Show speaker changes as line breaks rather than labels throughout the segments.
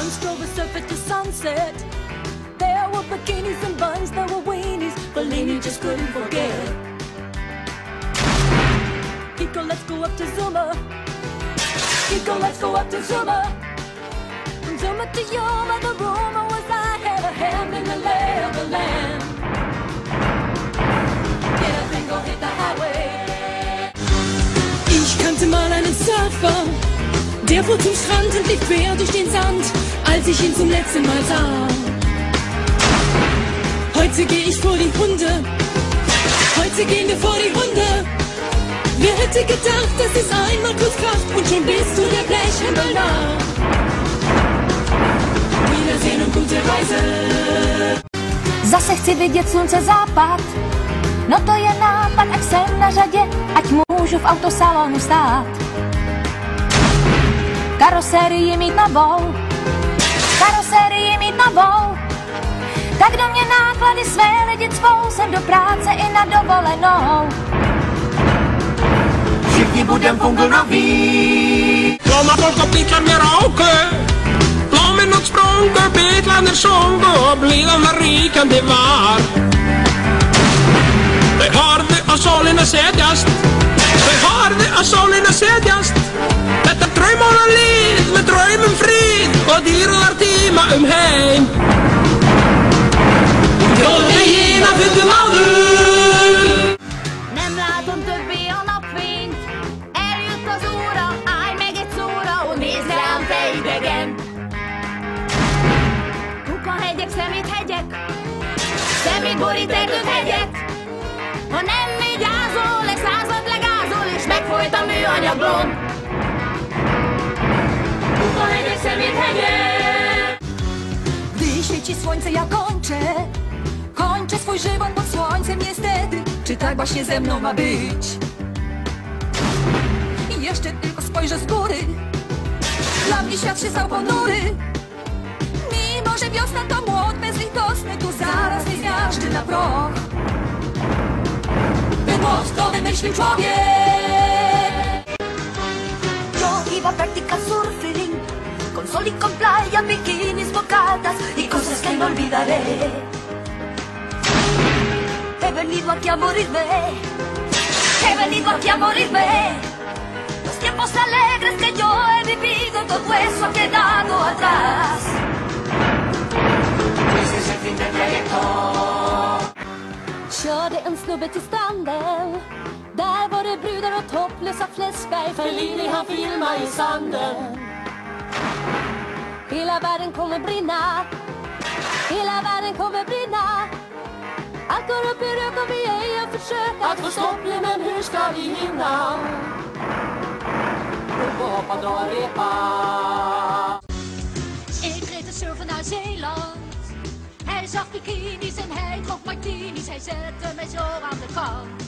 once drove us surf at the sunset. There were bikinis and buns, there were weenies, Bellini just couldn't forget. Kiko, let's go up to Zuma. Kiko, let's go up to Zuma. From Zuma to Yuma, the rumor was I had a hand in the lay of the land. Get up and go hit the highway. Ich kannte mal einen Surfer, der fuhr zum Strand und lief quer durch den Sand, als ich ihn zum letzten Mal sah. Heute geh ich vor die Hunde, heute gehen wir vor die Hunde. Wer hätte gedacht, dass es einmal kurz kracht und schon bist du der Blechhimmel nah. Wiedersehen und gute Reise.
Zase chci vidět slunce západ, no to je nápad, ať jsem na řadě, ať můžu v autosalonu stát. Karosérii mít novou, karosérii mít novou. Tak do mě náklady své lidi cvou, jsem do práce i na dovolenou.
Všichni budem fungonoví.
Blomma folk og bílar mér áku, blómin og sprungu, bílarnir sungu og blíðan var ríkjandi var. Þau horfðu á sólina setjast, þau horfðu á sólina setjast. Þetta draumóla líf með draumum fríð og dýrðar tíma heim. Jólvegina fundum áður.
Nem látom többé a napfényt, eljött az óra, állj meg egy szóra, ó nézd rám, te idegen. Kukahegyek, szeméthegyek, szemétborít erdőhegyek. Ha nem vigyázol, egy század legázol, és megfolyt a műanyagon. Kukahegyek, szeméthegyek.
Gdy świeci słońce, ja kończę swój żywot pod słońcem niestety. Czy tak właśnie ze mną ma być? I jeszcze tylko spojrzę z góry, dla mnie świat się stał ponury. Mimo że wiosna to młot bezlitosny, tu zaraz mnie zmiażdży na proch. Ten młot to wymyślił człowiek.
Yo iba a practicar surfing, con sol y con playa, bikinis, bocatas y cosas que no olvidaré. He venido aquí a morirme, he venido aquí a morirme. Los tiempos alegres que yo he vivido, todo eso ha quedado atrás.
Ese es el fin del trayecto.
Körde en snubbe till stranden. Där var det brudar och topplösa fläskberg. Fellini han filmar i sanden. Hela världen kommer brinna, hela världen kommer brinna. Allt går upp i rök och vi är och försöker att få stopp, men hur ska vi hinna? Upp och hoppa, dra en repa. Ik reed te surfen naar Zeeland. Hij zag bikinis en hij dronk martinis. Hij zette mij zo aan de kant.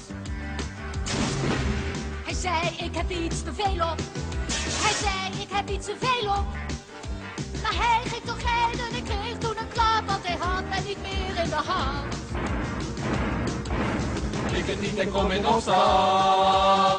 Hij zei, ik heb iets te veel op. Hij zei, ik heb iets te veel op. Maar hij ging toch rijden, ik kreeg toen een klap, want hij had mij niet meer in de hand.
Ik het niet en kom in opstand.